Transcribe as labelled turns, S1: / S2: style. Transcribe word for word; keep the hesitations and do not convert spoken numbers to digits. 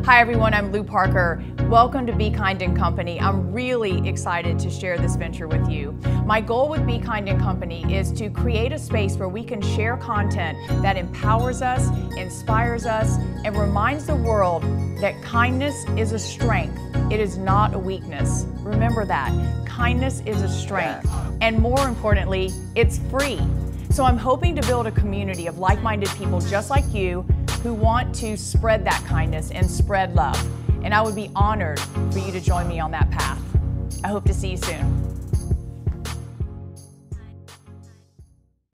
S1: Hi everyone, I'm Lou Parker. Welcome to Be Kind and Company. I'm really excited to share this venture with you. My goal with Be Kind and Company is to create a space where we can share content that empowers us, inspires us, and reminds the world that kindness is a strength. It is not a weakness. Remember that. Kindness is a strength. And more importantly, it's free. So I'm hoping to build a community of like-minded people just like you who want to spread that kindness and spread love. And I would be honored for you to join me on that path. I hope to see you soon.